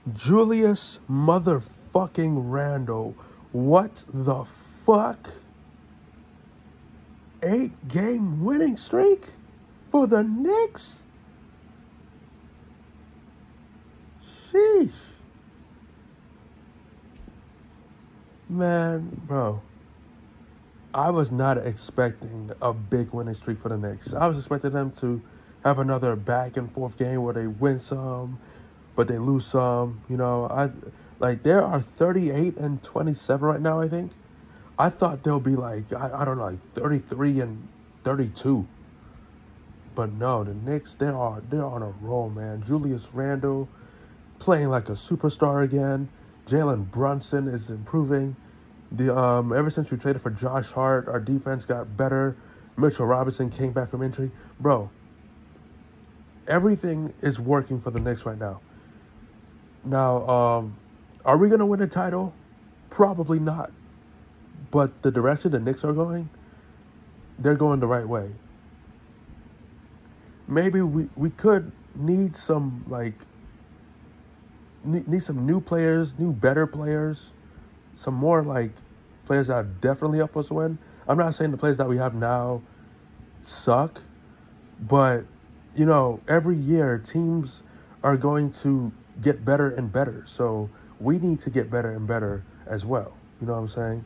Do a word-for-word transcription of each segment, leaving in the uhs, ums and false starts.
Julius motherfucking Randle. What the fuck? Eight game winning streak for the Knicks? Sheesh. Man, bro. I was not expecting a big winning streak for the Knicks. I was expecting them to have another back and forth game where they win some, but they lose some. You know, I like there are thirty-eight and twenty-seven right now, I think. I thought they'll be like, I, I don't know, like thirty-three and thirty-two. But no, the Knicks, they are they're on a roll, man. Julius Randle playing like a superstar again. Jalen Brunson is improving. The um ever since we traded for Josh Hart, our defense got better. Mitchell Robinson came back from injury. Bro, everything is working for the Knicks right now. Now, um, are we gonna win a title? Probably not. But the direction the Knicks are going, they're going the right way. Maybe we, we could need some like need, need some new players, new better players. Some more like players that definitely help us win. I'm not saying the players that we have now suck, but you know, every year teams are going to get better and better. So we need to get better and better as well. You know what I'm saying?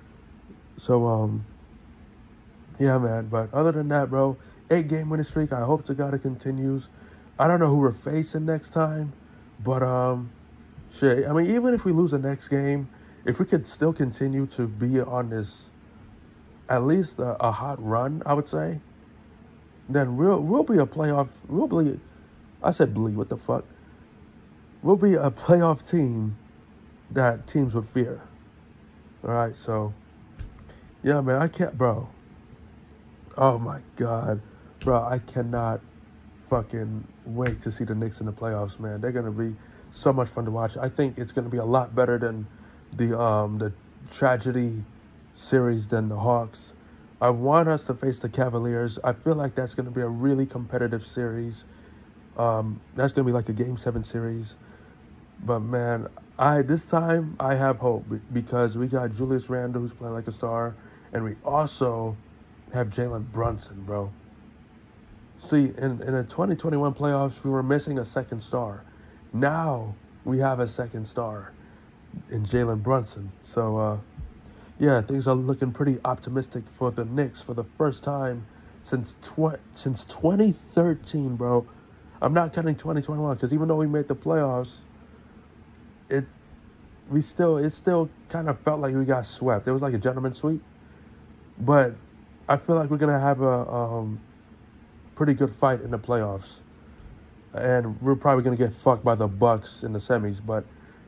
So um yeah, man. But other than that, bro, eight game winning streak. I hope to God it continues. I don't know who we're facing next time, but um shit. I mean, even if we lose the next game, if we could still continue to be on this, at least a, a hot run, I would say, then we'll, we'll be a playoff, we'll be, I said bleed, what the fuck? We'll be a playoff team that teams would fear. All right, so, yeah, man, I can't, bro. Oh, my God. Bro, I cannot fucking wait to see the Knicks in the playoffs, man. They're going to be so much fun to watch. I think it's going to be a lot better than the um the tragedy series than the Hawks. I want us to face the Cavaliers. I feel like that's going to be a really competitive series. Um, that's going to be like a Game seven series. But, man, I this time I have hope because we got Julius Randle who's playing like a star, and we also have Jalen Brunson, bro. See, in, in the twenty twenty-one playoffs, we were missing a second star. Now we have a second star in Jalen Brunson. So, uh, yeah, things are looking pretty optimistic for the Knicks for the first time since tw- since twenty thirteen, bro. I'm not counting twenty twenty-one because even though we made the playoffs, it we still it still kind of felt like we got swept. It was like a gentleman's sweep, but I feel like we're gonna have a um, pretty good fight in the playoffs, and we're probably gonna get fucked by the Bucks in the semis, but.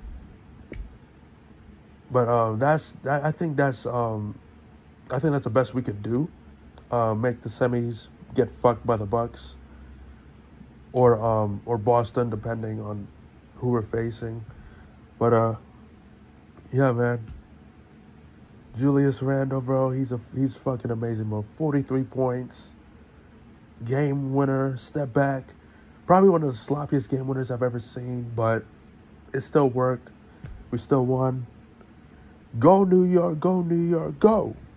But um, that's that. I think that's um, I think that's the best we could do. Uh, make the semis, get fucked by the Bucks, or um, or Boston, depending on who we're facing. But uh, yeah, man. Julius Randle, bro, he's a he's fucking amazing, bro. forty-three points, game winner, step back. Probably one of the sloppiest game winners I've ever seen, but it still worked. We still won. Go New York, go New York, go.